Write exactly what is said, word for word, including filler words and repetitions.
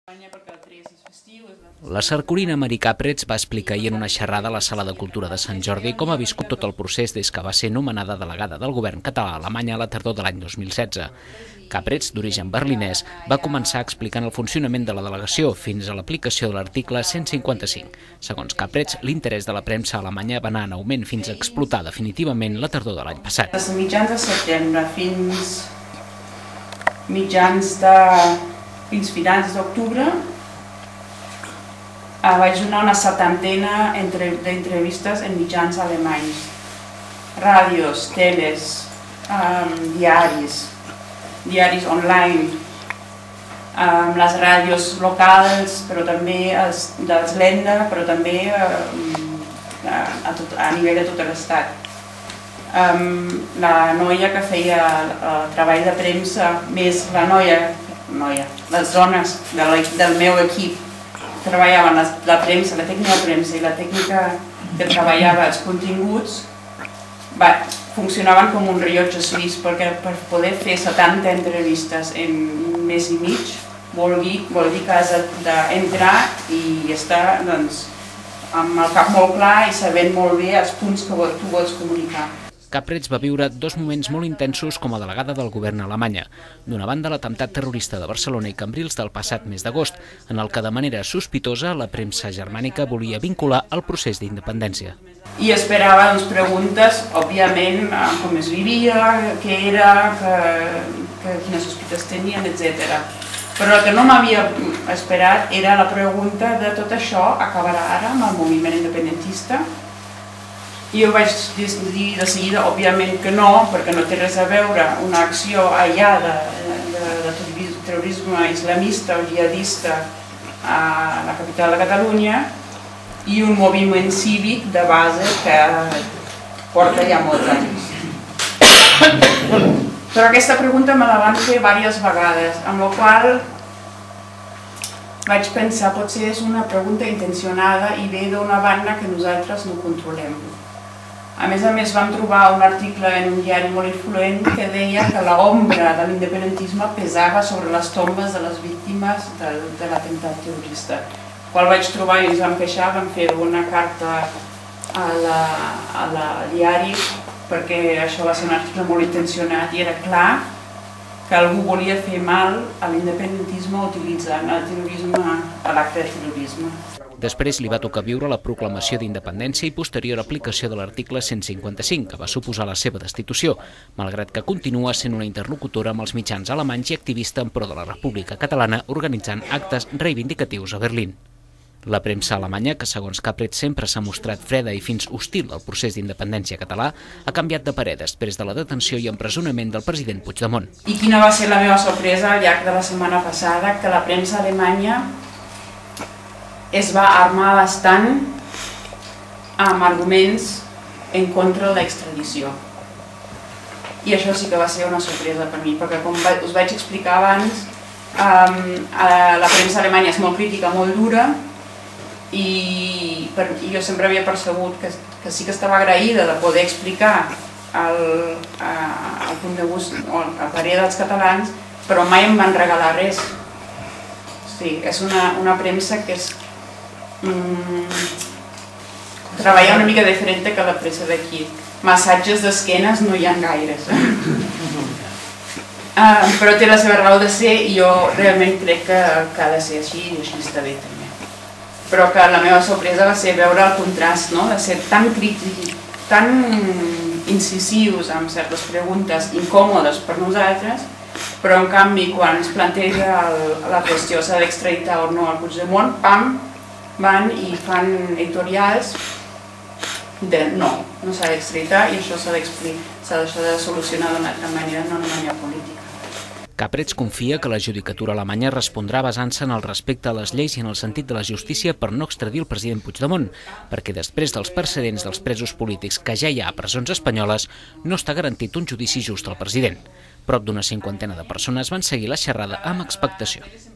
La sarcorina Mari Caprets va explicar ahir en una xerrada a la Sala de Cultura de Sant Jordi com ha viscut tot el procés des que va ser nomenada delegada del govern català a Alemanya a la tardor de l'any dos mil setze. Caprets, d'origen berlinès, va començar explicant el funcionament de la delegació fins a l'aplicació de l'article cent cinquanta-cinc. Segons Caprets, l'interès de la premsa alemanya va anar en augment fins a explotar definitivament la tardor de l'any passat. Des de mitjans de setembre fins mitjans de... fins finals d'octubre vaig donar una setantena d'entrevistes en mitjans alemanys, ràdios, teles, diaris, diaris online, les ràdios locals, però també dels Länder, però també a nivell de tot l'estat. La noia que feia el treball de premsa, més la noia, noia, les dones del meu equip treballaven la premsa, la tècnica de premsa i la tècnica que treballava els continguts, funcionaven com un rellotge suís, perquè per poder fer setanta entrevistes en un mes i mig vol dir que has d'entrar i estar amb el cap molt clar i sabent molt bé els punts que tu vols comunicar. Caprets va viure dos moments molt intensos com a delegada del govern a Alemanya. D'una banda, l'atemptat terrorista de Barcelona i Cambrils del passat mes d'agost, en el que de manera sospitosa la premsa germànica volia vincular el procés d'independència. I esperava preguntes, òbviament, com es vivia, què era, quines sospites tenien, etcètera. Però el que no m'havia esperat era la pregunta de tot això acabarà ara amb el moviment independentista. I jo vaig dir de seguida, òbviament que no, perquè no té res a veure una acció aïllada de terrorisme islamista o jihadista a la capital de Catalunya i un moviment cívic de base que porta ja molts anys. Però aquesta pregunta me la van fer diverses vegades, amb la qual vaig pensar potser és una pregunta intencionada i ve d'una banda que nosaltres no controlem. A més a més, vam trobar un article en un diari molt influent que deia que l'ombra de l'independentisme pesava sobre les tombes de les víctimes de l'atemptat terrorista. Quan vaig trobar i ens vam queixar, vam fer una carta al diari perquè això va ser un article molt intencionat i era clar que algú volia fer mal a l'independentisme utilitzant el terrorisme a l'acte de terrorisme. Després li va tocar viure la proclamació d'independència i posterior aplicació de l'article cent cinquanta-cinc, que va suposar la seva destitució, malgrat que continua sent una interlocutora amb els mitjans alemanys i activista en pro de la República Catalana organitzant actes reivindicatius a Berlín. La premsa alemanya, que segons Caprets sempre s'ha mostrat freda i fins hostil al procés d'independència català, ha canviat de parer després de la detenció i empresonament del president Puigdemont. I quina va ser la meva sorpresa al llarg de la setmana passada? Que la premsa alemanya es va armar bastant amb arguments en contra de l'extradició. I això sí que va ser una sorpresa per mi, perquè com us vaig explicar abans, la premsa alemanya és molt crítica, molt dura, i jo sempre havia percebut que sí que estava agraïda de poder explicar el punt de vista o el parer dels catalans, però mai em van regalar res. Sí, és una premsa que és treballar una mica diferent que la premsa d'aquí. Massatges d'esquenes no hi ha gaires. Però té la seva raó de ser i jo realment crec que ha de ser així i així està bé també. Però que la meva sorpresa va ser veure el contrast, de ser tan crítics, tan incisius amb certes preguntes incòmodes per nosaltres, però en canvi quan es planteja la qüestió s'ha d'extraditar o no al Puigdemont, pam, van i fan editorials de no, no s'ha d'extraditar i això s'ha de solucionar d'una altra manera, no d'una manera política. Caprets confia que la judicatura alemanya respondrà basant-se en el respecte a les lleis i en el sentit de la justícia per no extradir el president Puigdemont, perquè després dels precedents dels presos polítics que ja hi ha a presons espanyoles, no està garantit un judici just al president. Prop d'una cinquantena de persones van seguir la xerrada amb expectació.